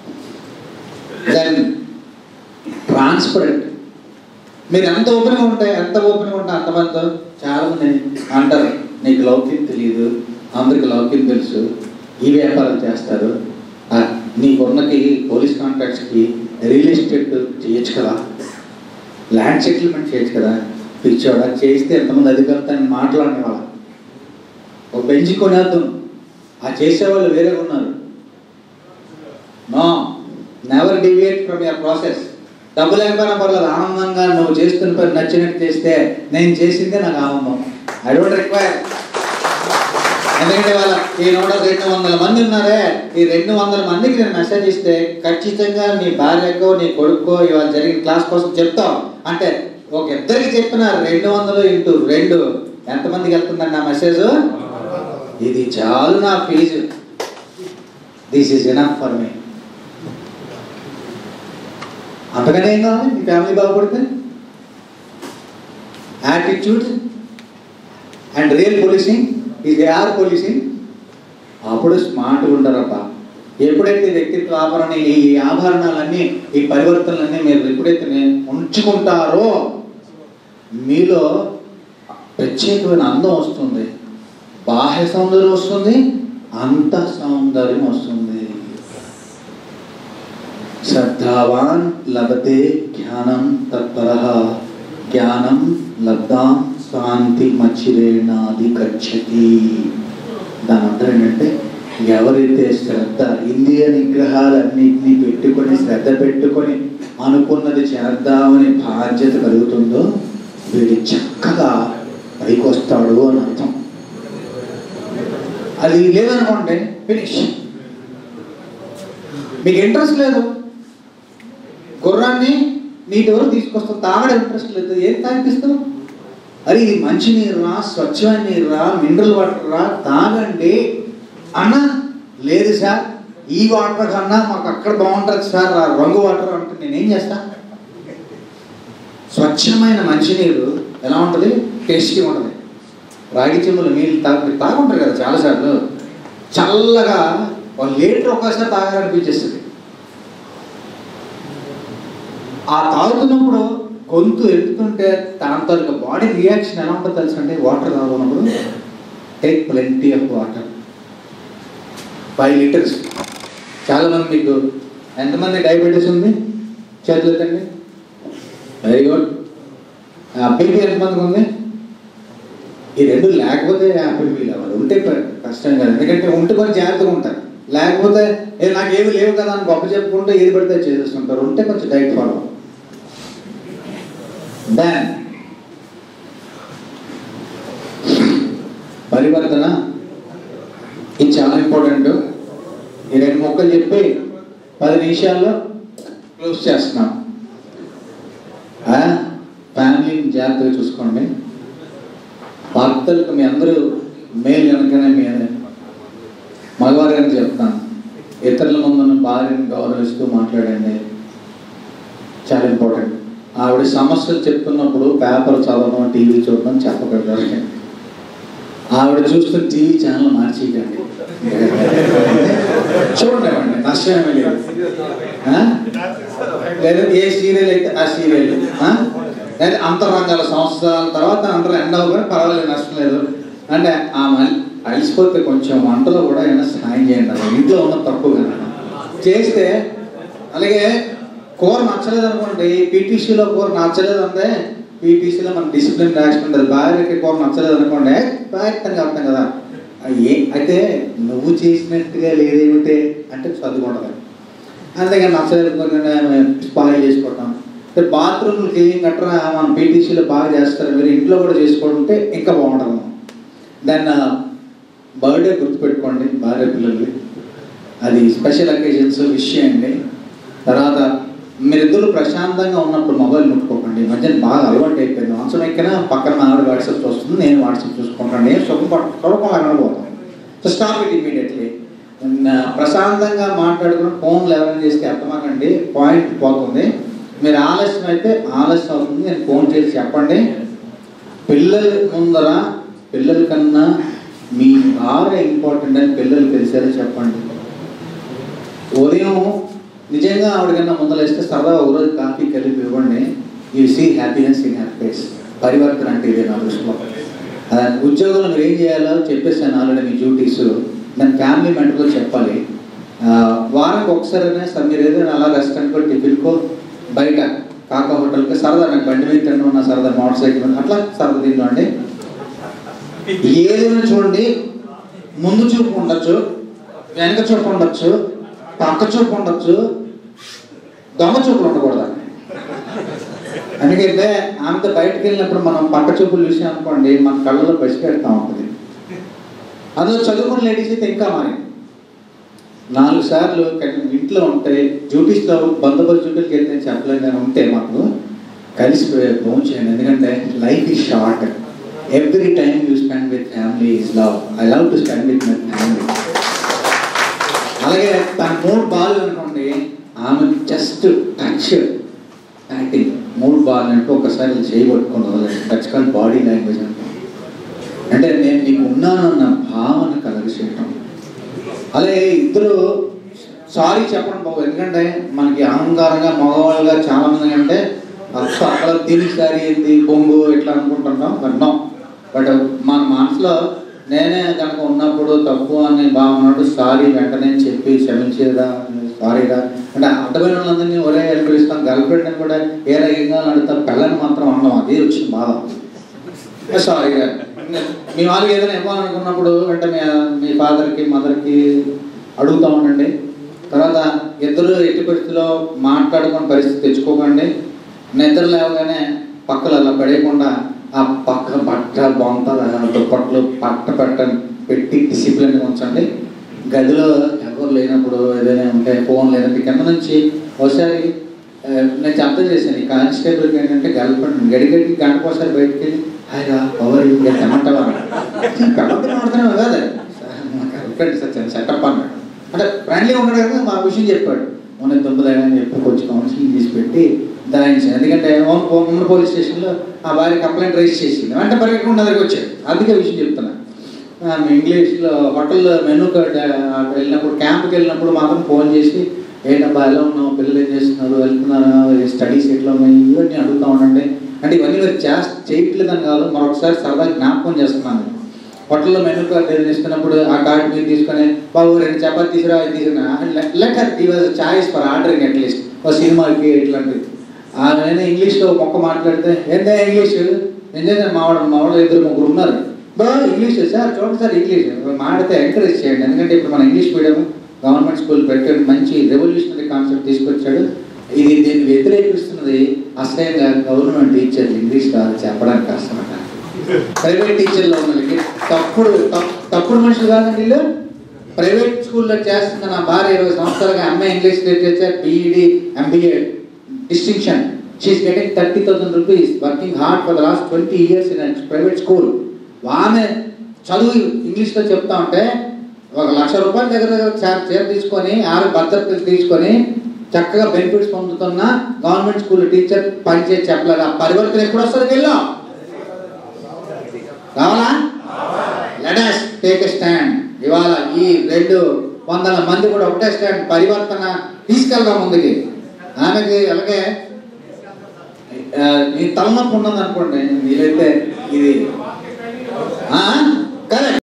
Then transparent. మీరు ఎంత ఓపెన్గా ఉంటాయి ఎంత ఓపెన్గా ఉంటాయి అంతమందితో చాలామంది అంటారు, నీకు లౌక్యం తెలియదు, అందరికి లౌక్యం తెలుసు, ఈ వ్యాపారం చేస్తారు, నీకున్నకి పోలీస్ కాంట్రాక్ట్స్కి రియల్ ఎస్టేట్ చేయొచ్చు కదా, ల్యాండ్ సెటిల్మెంట్ చేయొచ్చు కదా, పిచ్చోడా చేస్తే ఎంతమంది అధికారులతో మాట్లాడిన వాళ్ళ ఒక బెంచి కొనేద్దాం. ఆ చేసేవాళ్ళు వేరే ఉన్నారు. No, never deviate from your process. డబ్బు లేకపోయినా పర్లేదు, ఆనందంగా నువ్వు చేస్తున్న పని నచ్చినట్టు చేస్తే నేను చేసిందే నాకు ఆనందం. I don't require. ఎందుకంటే వాళ్ళ ఈ నూట రెండు వందల మంది ఉన్నారే, ఈ రెండు వందల మందికి నేను మెసేజ్ ఇస్తే ఖచ్చితంగా నీ భార్యకో నీ కొడుకో ఇవాళ జరిగిన క్లాస్ కోసం చెప్తావు అంటే, ఒక ఇద్దరికి చెప్పిన రెండు వందలు ఇంటూ రెండు ఎంతమందికి వెళ్తుందండి నా మెసేజ్? ఇది చాలు నా fees. This is enough for me. అంతగానే ఏం కావాలి మీ ఫ్యామిలీ బాగుపడితే? Attitude and real policing is AR policing. అప్పుడు స్మార్ట్గా ఉంటారబ్బా. ఎప్పుడైతే వ్యక్తిత్వ ఆభరణ ఈ ఆభరణాలన్నీ ఈ పరివర్తనలన్నీ మీరు ఎప్పుడైతే ఉంచుకుంటారో మీలో ప్రత్యేకమైన అందం వస్తుంది, బాహ్య సౌందర్యం వస్తుంది, అంత సౌందర్యం వస్తుంది. శ్రద్ధావాన్ లభతే జ్ఞానం తత్పరః జ్ఞానం లబ్ధాం శాంతి మచ్చిరేణాది గచ్చతి. దాని అర్థం ఏంటంటే, ఎవరైతే శ్రద్ధ ఇంద్రియ నిగ్రహాలన్నింటినీ పెట్టుకొని శ్రద్ధ పెట్టుకొని అనుకున్నది చేద్దామని బాధ్యత కలుగుతుందో వీడు చక్కగా పైకి వస్తాడు అని అర్థం. అది లేదనుకోండి ఫినిష్. మీకు ఇంట్రెస్ట్ లేదు, గుర్రాన్ని నీటి వరకు తీసుకొస్తావు, తాగడం ఇంట్రెస్ట్ లేదు, ఏం తాగిపిస్తావు? అరే ఇది మంచి నీరు రా, స్వచ్ఛమైన నీరు రా, మినరల్ వాటర్ రా, తాగండి అన్నా. లేదు సార్, ఈ వాటర్ కన్నా మాకు అక్కడ బాగుంటుంది సార్, రంగు వాటర్ అంటే నేనేం చేస్తా? స్వచ్ఛ స్వచ్ఛమైన మంచినీరు ఎలా ఉంటుంది, టేస్టీ ఉంటుంది. రాగి చెంబులు నీళ్ళు తాగు తాగుంటారు కదా చాలాసార్లు, చల్లగా ఒక లీటర్ ఒక్కసారి తాగాలనిపించేస్తుంది. ఆ తాగుతున్నప్పుడు గొంతు ఎత్తుతుంటే దాని తాలూకా బాడీ రియాక్షన్ ఎలా ఉంటుందో తెలుసు అంటే, వాటర్ తాగుతున్నప్పుడు take plenty of water, five litres. చాలామంది, మీకు ఎంతమంది డయాబెటీస్ ఉంది చేతులు ఎత్తండి. Very good. బీపీ ఎంతమందికి ఉంది? ఈ రెండు లేకపోతే హ్యాపీ ఫీల్ అవ్వాలి, ఉంటే కష్టం కాదు. ఎందుకంటే ఉంటే కొంచెం జాగ్రత్తగా ఉంటారు, లేకపోతే ఏ నాకేమి లేవు కదా అని గొప్ప చెప్పుకుంటే ఏది పడితే చేసేస్తుంటారు. ఉంటే కొంచెం డైట్ ఫాలో. దాన్ పరివర్తన ఇది చాలా ఇంపార్టెంట్. ఈ రెండు మొక్కలు చెప్పి పది నిమిషాల్లో క్లోజ్ చేస్తున్నాం. ఫ్యామిలీని జాగ్రత్తగా చూసుకోండి. భర్తలకు మీ అందరూ మేలు కనుకనే మీ మగవారి అని చెప్తాను, ఇతరుల ముందున్న భార్యను గౌరవిస్తూ మాట్లాడండి, చాలా ఇంపార్టెంట్. ఆవిడ సమస్యలు చెప్తున్నప్పుడు పేపర్ చదవడం, టీవీ చూడడం చెప్పగలరు. ఆవిడ చూస్తున్న టీవీ ఛానల్ మార్చేయండి, చూడండి, నష్టమే లేదు. లేదా ఏ సీరియల్ అయితే ఆ సీరియల్, లేదా అంతరంగాల సంవత్సరాల తర్వాత అందరూ ఎండ్ అవ్వగానే పర్వాలేదు, నష్టం లేదు. అంటే ఆ మళ్ళీ అలిసిపోతే కొంచెం వంటలో కూడా ఏమైనా సహాయం చేయండి, ఇంట్లో ఉన్న తక్కువ చేస్తే. అలాగే కూర నచ్చలేదు అనుకోండి, పీటీసీలో కూర నచ్చలేదు అంటే పీటీసీలో మన డిసిప్లిన్ రాసుకుంటుంది. భార్యకి కూర నచ్చలేదు అనుకోండి, ప్రయత్నంగా అర్థం కదా ఏ అయితే నువ్వు చేసినట్టుగా లేదేమిటే అంటే చదువుకుంటుంది. అంతేగాని నచ్చలేదు స్పాయిల్ చేసుకోవటం. బాత్రూమ్లు క్లీనింగ్ గట్రా మనం పీటీసీలో బాగా చేస్తారు, మీరు ఇంట్లో కూడా చేసుకోవడంటే ఇంకా బాగుంటుంది. దాన్ని బర్త్డే గుర్తుపెట్టుకోండి భార్య పిల్లలకి, అది స్పెషల్ అకేషన్స్ విష్ చేయండి. తర్వాత మీరిద్దరు ప్రశాంతంగా ఉన్నప్పుడు మొబైల్ ముట్టుకోకండి. మధ్యన బాగా అలవాటు అయిపోయింది, అవసరం ఎక్కినా పక్కన ఆవిడ వాట్సాప్ వస్తుంది, నేను వాట్సాప్ చూసుకుంటాను, నేను సుఖం చూడకుండా పోతాను. So stop it immediately. ప్రశాంతంగా మాట్లాడుకుని ఫోన్లు ఎవరైనా చేస్తే అర్థమాకండి, పాయింట్ పోతుంది. మీరు ఆలస్యం అయితే ఆలస్యం అవుతుంది, నేను ఫోన్ చేసి చెప్పండి. పిల్లల ముందర పిల్లల కన్నా మీ భార్య ఇంపార్టెంట్ అని పిల్లలు తెలిసేలా చెప్పండి. ఉదయం నిజంగా ఆవిడకన్నా ముందలేస్తే సరదా ఒకరోజు కాఫీ కలిపి ఇవ్వండి. You see happiness in happy face. పరివర్తన అంటే ఇదే నా దృష్టిలో. ఉద్యోగంలో మీరు ఏం చేయాలో చెప్పేసాను ఆల్రెడీ, మీ డ్యూటీస్ దాని ఫ్యామిలీ మెంటర్లో చెప్పాలి. వారానికి ఒకసారైనా సార్ మీరు ఏదైనా అలా రెస్టారెంట్కో టిఫిన్కో బయట కాకా హోటల్కి సరదా, నాకు బండి మీద తింటూ ఉన్నా సరదా, మోటార్ సైకిల్ అట్లా సరదా తిండి. ఏదైనా చూడండి, ముందు చూపు ఉండొచ్చు, వెనక చూపు ఉండొచ్చు, పక్క చూపు ఉండొచ్చు, దొంగ చూపులు ఉండకూడదు. ఎందుకంటే ఆమెతో బయటకు వెళ్ళినప్పుడు మనం పక్క చూపులు చూసాం అనుకోండి, మన కళ్ళలో పసి పెడతా ఉంటుంది. అందులో చదువుకున్న లేడీస్ అయితే ఇంకా మరి నాలుగు సార్లు ఇంట్లో ఉంటే డ్యూటీస్లో బందోబస్తు డ్యూటీకి వెళ్తే చెప్పలేం, కానీ ఉంటే మాకు కలిసిపోయే ఫోన్ చేయండి. ఎందుకంటే life is short. Every time you spend with family is love. I love to spend with my family. అలాగే తన మూడు బాల్ అనుకోండి, ఆమె జస్ట్ టచ్ యాక్టింగ్ మూడు బాల్ అంటే ఒకసారి చేయబట్టుకుని టచ్ కాల్ బాడీ లాంగ్వేజ్ అంటే అంటే నేను నీకు ఉన్నానన్న భావన కలగచేయటం. అలాగే ఇద్దరు సారీ చెప్పండి బాబు, ఎందుకంటే మనకి అహంకారంగా మగవాళ్ళుగా చాలా మంది అంటే అక్క అక్కడ తిని సారీ ఏంది బొంగు ఇట్లా అనుకుంటున్నాం. బట్ నో, బట్ మన మనసులో నేనే కనుక ఉన్నప్పుడు తప్పు అని బాగున్నాడు, సారీ వెంటనే చెప్పి క్షమించేదా, సారీగా అంటే అర్థమైన వాళ్ళందరినీ ఒరే వెళ్ళిపిస్తాం. గర్ల్ ఫ్రెండ్ అని కూడా ఏ రకంగా అడుగుతాం, పిల్లని మాత్రం అన్నాం, అదే వచ్చింది బాధ. సారీగా మీ వాళ్ళకి ఏదైనా ఇవ్వాలనుకున్నప్పుడు అంటే మీ మీ ఫాదర్కి మదర్కి అడుగుతూ ఉండండి. తర్వాత ఇద్దరు ఎట్టి పరిస్థితిలో మాట్లాడుకునే పరిస్థితి తెచ్చుకోకండి. నిద్ర లేవగానే పక్కలు అలా పడేయకుండా ఆ పక్క బట్ట బొంతలు దుప్పట్లు పట్ట పట్ట పెట్టి డిసిప్లిన్గా ఉంచండి. గదిలో ఎవరు లేనప్పుడు ఏదైనా ఉంటే ఫోన్ లేదంటే కింద నుంచి ఒకసారి నేను అర్థం చేశాను, ఈ కానిస్టేబుల్కి ఏంటంటే గర్ల్ ఫ్రెండ్ గడిగడికి గంటకు ఒకసారి బయటకు వెళ్ళి హాయిగా పవర్ ఇంకా తెమ్మంటావా కబడ్డీ ఆడుతున్నావు కదా గర్ల్ ఫ్రెండ్ సార్ సెటప్ అన్నాడు. అంటే ఫ్రెండ్లీ ఉన్నాడు కదా, మా విషయం చెప్పాడు. మొన్న తొమ్మిది అని చెప్పి కొంచెం కౌన్సిలింగ్ తీసి పెట్టి దాయించాను. ఎందుకంటే ఉమ్మడి పోలీస్ స్టేషన్లో ఆ భార్య కంప్లైంట్ రైజ్ చేసింది, వెంట పరిగెట్టుకుని నా దగ్గరికి వచ్చాడు. అందుకే విషయం చెప్తున్నా. ఇంగ్లీష్లో హోటల్ మెనూ కార్డ్ వెళ్ళినప్పుడు, క్యాంప్కి వెళ్ళినప్పుడు మాత్రం ఫోన్ చేసి ఏంటబ్బా ఎలా ఉన్నావు, పిల్లలు ఏం చేస్తున్నారు, వెళ్తున్నారా, స్టడీస్ ఎట్లా ఉన్నాయి, ఇవన్నీ అడుగుతూ ఉండండి. అంటే ఇవన్నీ మీరు చేస్త చేయట్లేదని కాదు, మరొకసారి సరదా జ్ఞాపకం చేస్తున్నాను. హోటల్లో మెనూ కార్డ్ తీసుకున్నప్పుడు ఆ కార్డు మీరు తీసుకొని బాబు రెండు చపాతీ తీసుకురా, ఇది తీసుకున్నా letter the was choice for ordering at least ఒక సినిమాకి ఇట్లాంటివి. నేను ఇంగ్లీష్లో మొక్క మాట్లాడితే ఏంటంటే ఇంగ్లీష్ నిజంగా మావాడు మావాడు ఇద్దరు ముగ్గురు ఉన్నారు, బా ఇంగ్లీష్ సార్ చూడండి సార్ ఇంగ్లీష్ మాట్లాడితే ఎంకరేజ్ చేయండి. ఎందుకంటే ఇప్పుడు మన ఇంగ్లీష్ మీడియం గవర్నమెంట్ స్కూల్ పెట్టాడు, మంచి రెవల్యూషనరీ కాన్సెప్ట్ తీసుకొచ్చాడు. ఇది దీన్ని వ్యతిరేకిస్తున్నది అసహ్యంగా గవర్నమెంట్ టీచర్లు ఇంగ్లీష్ కాదు చెప్పడానికి కష్టమట. ప్రైవేట్ టీచర్లో ఉన్న వాళ్ళకి తప్పుడు తప్పుడు మనుషులు కాదండి వీళ్ళు. ప్రైవేట్ స్కూల్లో చేస్తున్న నా భార్య ఇరవై సంవత్సరాలుగా MA English literature, BEd, MBA distinction. She's getting thirty thousand rupees, working hard for the last twenty years in private school. ఆమె చదువు ఇంగ్లీష్లో చెప్తా ఉంటే ఒక లక్ష రూపాయల దగ్గర దగ్గర చీర తీసుకొని ఆరు భద్రతలు తీసుకొని చక్కగా బెనిఫిట్స్ పొందుతున్న గవర్నమెంట్ స్కూల్ టీచర్ పనిచేసి చెప్పలేదు. ఆ పరివర్తన ఎప్పుడు వస్తుంది వెళ్ళాం రావాలా? Let us take a stand. ఇవాళ ఈ రెండు వందల మంది కూడా ఒకటే స్టాండ్, పరివర్తన తీసుకెళ్దాం ముందుకి. ఆమెకి అలాగే ఈ తలనొప్పి ఉన్నది అనుకోండి, వీలైతే ఇది కరెక్ట్